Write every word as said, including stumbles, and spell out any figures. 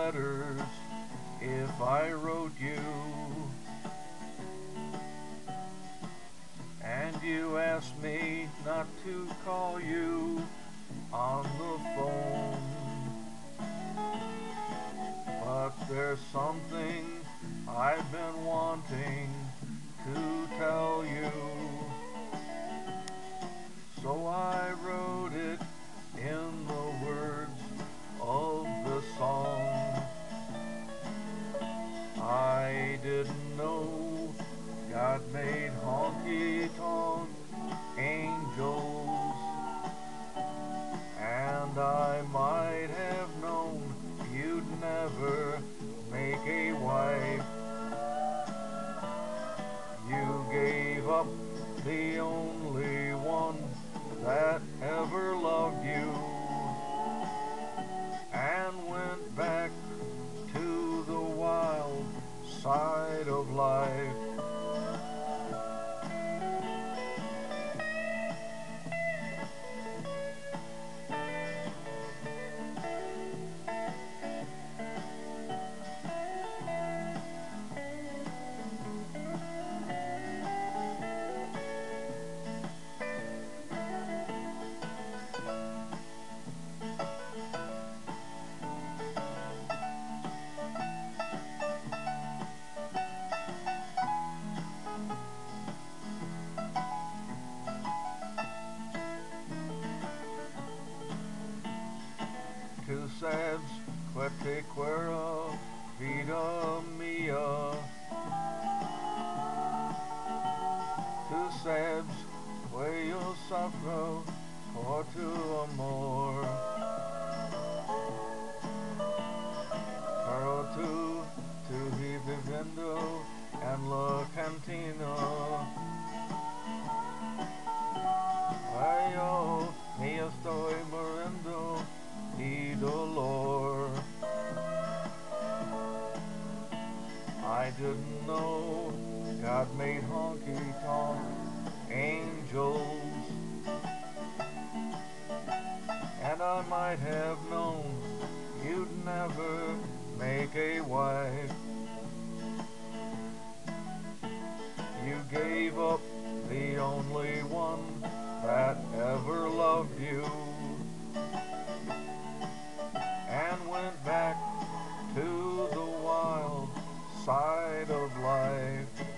letters if I wrote you and you asked me not to call you on the phone? But there's something I've been wanting to tell you, so I wrote it in the words of the song. I didn't know God made honky-tonk angels, and I might have known you'd never make a wife. You gave up the only one that ever loved you and went back to the wild side of life. Two sabs, quete quera, vida mia. Two sabs, que yo sufro por tu amor. Pero tú, tú viviendo en la cantina. Ay, yo, me estoy muriendo de dolor. I didn't know God made honky-tonk angels, and I might have known you'd never make a wife. You gave up the only one that ever loved you and went back to the wild side of life.